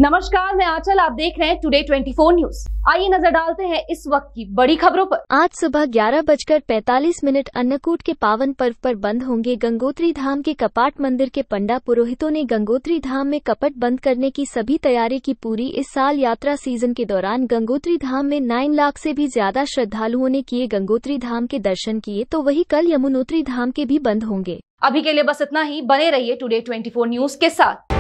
नमस्कार, मैं आंचल, आप देख रहे हैं टुडे 24 न्यूज। आइए नजर डालते हैं इस वक्त की बड़ी खबरों पर। आज सुबह 11:45 अन्नकूट के पावन पर्व पर बंद होंगे गंगोत्री धाम के कपाट। मंदिर के पंडा पुरोहितों ने गंगोत्री धाम में कपट बंद करने की सभी तैयारी की पूरी। इस साल यात्रा सीजन के दौरान गंगोत्री धाम में 9 लाख से भी ज्यादा श्रद्धालुओं ने किए गंगोत्री धाम के दर्शन किए, तो वही कल यमुनोत्री धाम के भी बंद होंगे। अभी के लिए बस इतना ही। बने रहिए टुडे 24 न्यूज के साथ।